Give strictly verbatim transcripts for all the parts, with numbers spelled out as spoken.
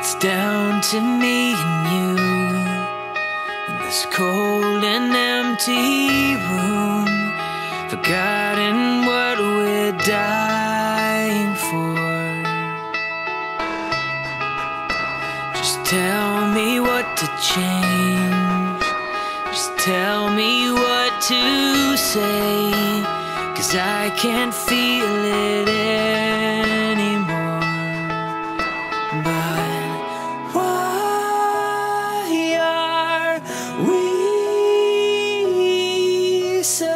It's down to me and you in this cold and empty room, forgotten what we're dying for. Just tell me what to change, just tell me what to say, 'cause I can't feel it anymore. But why are we so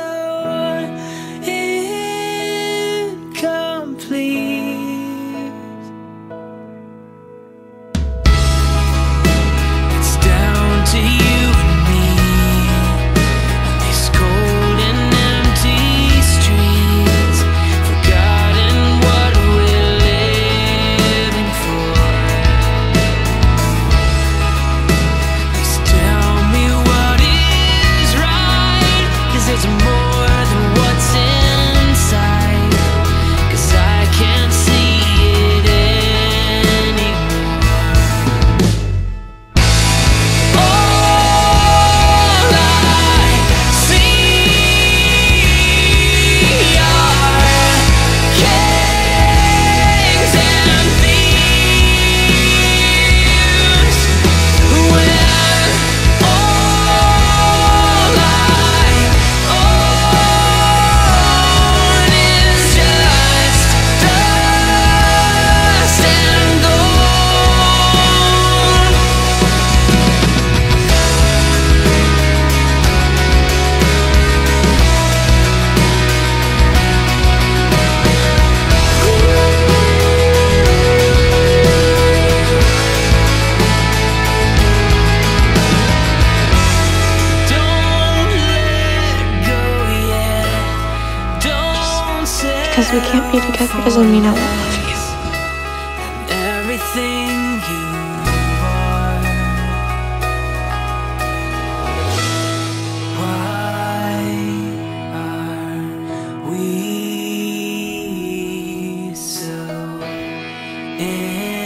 incomplete? It's down to you and me on these cold and empty streets, forgotten what we're living for. Please tell me what is right, 'cause there's more than what's inside, 'cause I can't see it anymore. All I see are kings and thieves, when all I own is just dust and gold. Don't let go yet. Don't say Because we can't be together doesn't mean I won't love you. everything you are. Why are we so in